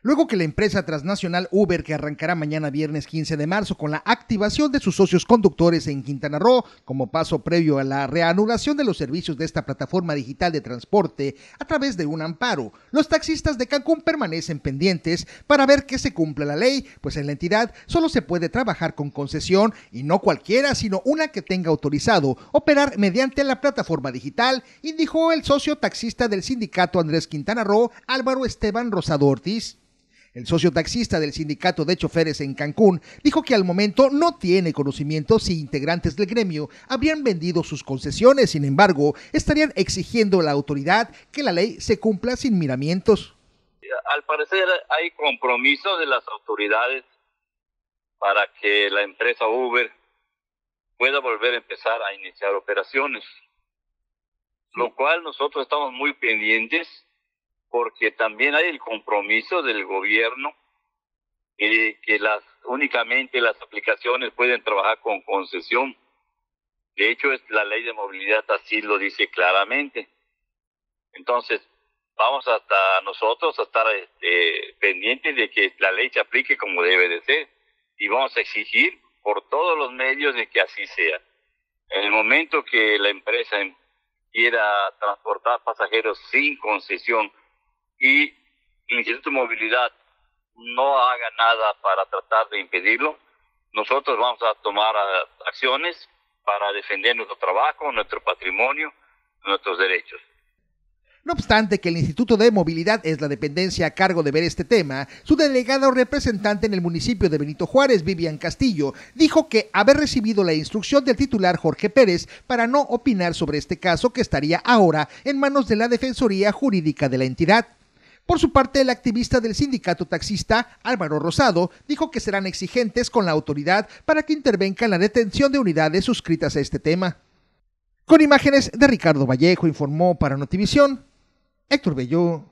Luego que la empresa transnacional Uber, que arrancará mañana viernes 15 de marzo con la activación de sus socios conductores en Quintana Roo, como paso previo a la reanudación de los servicios de esta plataforma digital de transporte a través de un amparo, los taxistas de Cancún permanecen pendientes para ver que se cumpla la ley, pues en la entidad solo se puede trabajar con concesión y no cualquiera, sino una que tenga autorizado operar mediante la plataforma digital, indicó el socio taxista del sindicato Andrés Quintana Roo, Álvaro Esteban Rosado Ortiz. El socio taxista del sindicato de choferes en Cancún dijo que al momento no tiene conocimiento si integrantes del gremio habrían vendido sus concesiones, sin embargo, estarían exigiendo a la autoridad que la ley se cumpla sin miramientos. Al parecer hay compromiso de las autoridades para que la empresa Uber pueda volver a empezar a iniciar operaciones, lo cual nosotros estamos muy pendientes, porque también hay el compromiso del gobierno que únicamente las aplicaciones pueden trabajar con concesión. De hecho, la ley de movilidad así lo dice claramente. Entonces, vamos nosotros a estar pendientes de que la ley se aplique como debe de ser, y vamos a exigir por todos los medios de que así sea. En el momento que la empresa quiera transportar pasajeros sin concesión, y el Instituto de Movilidad no haga nada para tratar de impedirlo, nosotros vamos a tomar acciones para defender nuestro trabajo, nuestro patrimonio, nuestros derechos. No obstante que el Instituto de Movilidad es la dependencia a cargo de ver este tema, su delegada o representante en el municipio de Benito Juárez, Vivian Castillo, dijo que haber recibido la instrucción del titular Jorge Pérez para no opinar sobre este caso, que estaría ahora en manos de la Defensoría Jurídica de la entidad. Por su parte, el activista del sindicato taxista, Álvaro Rosado, dijo que serán exigentes con la autoridad para que intervenga en la detención de unidades suscritas a este tema. Con imágenes de Ricardo Vallejo, informó para Notivisión, Héctor Belló.